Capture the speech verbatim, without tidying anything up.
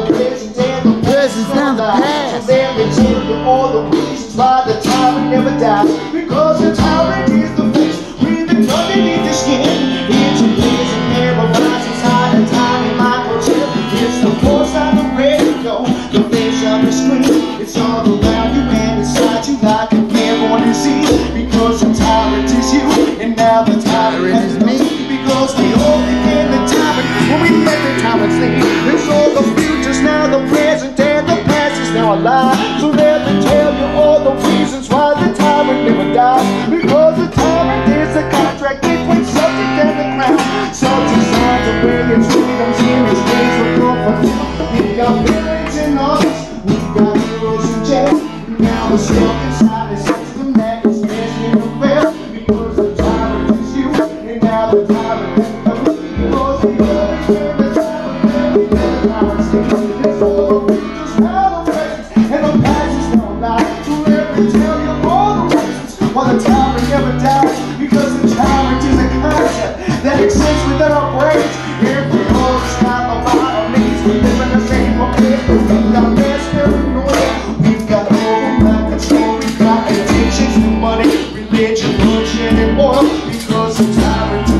present and the present and the past. So let me tell you all the reasons why the tyrant never dies. Because the tyrant is the face breathing underneath the skin. It's a prison paralyzed inside a tiny microchip. It's the force on the radio, the face on the screen. It's all around you and inside you like a airborne disease. Because the tyrant is you, and now the tyrant is me. Because we all became the tyrant when we let the tyrant sleep. It's all the futures now, the present and the past is now alive. So let me tell you all the reasons why the tyrant never dies. Because the tyrant is a contract between subject and the crown. Subject signs away its freedoms in its days will come for you. We've got villains in office, we've got heroes in jail. Now we're stuck inside a system that is destined to fail. Because the tyrant is you, and now the tyrant is you. Because we all became the tyrant, and we let the tyrant sleep. It's all the futures, now the present, and the past is now alive. So let me tell you all the reasons why the tyrant never dies. Because the tyrant is a concept that exists within our brains. If we all stop about our knees, we live in the same place. We've got mass paranoia, we've got overnight control, we've got addictions to money, religion, bullshit, and oil. Because the tyrant